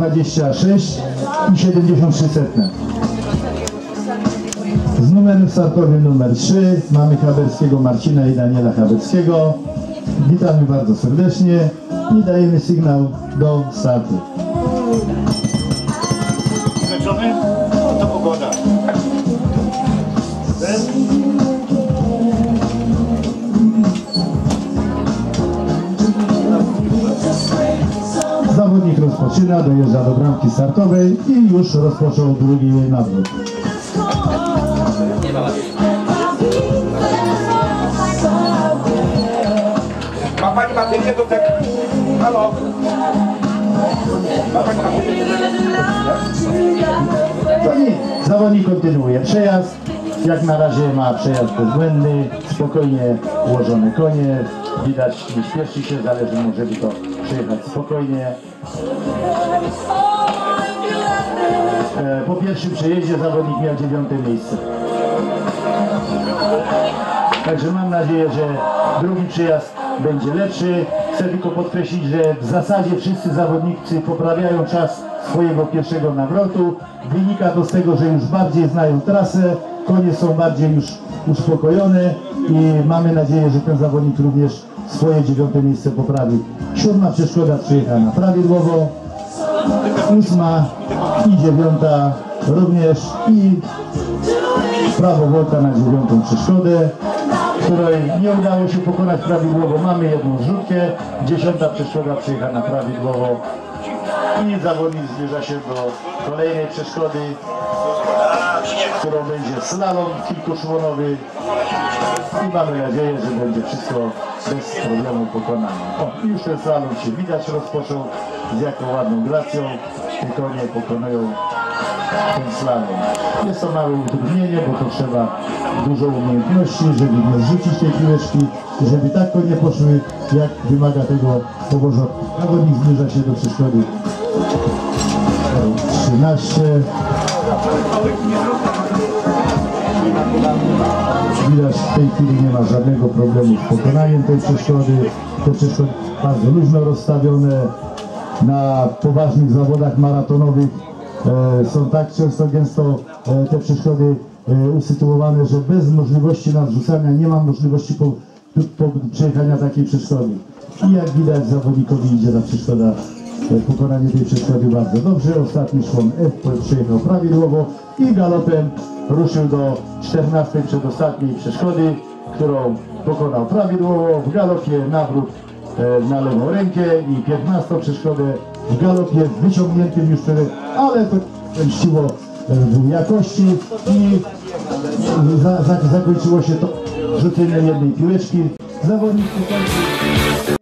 26 i 73 setne. Z numerem startowym numer 3 mamy Haberskiego Marcina i Daniela Haberskiego. Witamy bardzo serdecznie i dajemy sygnał do startu. Zmęczony? No to pogoda. Zawodnik rozpoczyna, dojeżdża do bramki startowej i już rozpoczął drugi nawrót. Ma pani baterię do tego? Halo? Ma pani baterię? To nic, zawodnik kontynuuje przejazd. Jak na razie ma przejazd bezbłędny, spokojnie ułożone konie. Widać, nie śpieszy się, zależy mu, żeby to przejechać spokojnie. Po pierwszym przejeździe zawodnik miał 9. miejsce. Także mam nadzieję, że drugi przyjazd będzie lepszy. Chcę tylko podkreślić, że w zasadzie wszyscy zawodnicy poprawiają czas swojego pierwszego nawrotu. Wynika to z tego, że już bardziej znają trasę, konie są bardziej już uspokojone i mamy nadzieję, że ten zawodnik również swoje 9. miejsce poprawi. 7. przeszkoda przejechana prawidłowo, 8. i 9. również i prawo Wolta na 9. przeszkodę, której nie udało się pokonać prawidłowo. Mamy jedną zrzutkę, 10. przeszkoda przejechana prawidłowo i zawodnik zbliża się do kolejnej przeszkody, którą będzie slalom kilkuszłonowy i mamy nadzieję, że będzie wszystko bez problemu pokonane. O, już ten slalom się widać rozpoczął, z jaką ładną gracją te konie pokonują ten slalom. Jest to małe utrudnienie, bo to trzeba dużo umiejętności, żeby nie zrzucić tej piłeczki, żeby tak konie poszły, jak wymaga tego powożenia. Zawodnik zbliża się do przeszkody 13. Widać, w tej chwili nie ma żadnego problemu z pokonaniem tej przeszkody. Te przeszkody bardzo luźno rozstawione. Na poważnych zawodach maratonowych są tak często, gęsto te przeszkody usytuowane, że bez możliwości nadrzucania nie ma możliwości przejechania takiej przeszkody. I jak widać, zawodnikowi idzie ta przeszkoda, pokonanie tej przeszkody bardzo dobrze. Ostatni szłon F przejechał prawidłowo i galopem ruszył do 14. przedostatniej przeszkody, którą pokonał prawidłowo. W galopie nawrót na lewą rękę i 15. przeszkodę w galopie wyciągniętym już wtedy, ale to mściło w jakości i zakończyło się to rzuceniem jednej piłeczki. Zawodnik pokończył.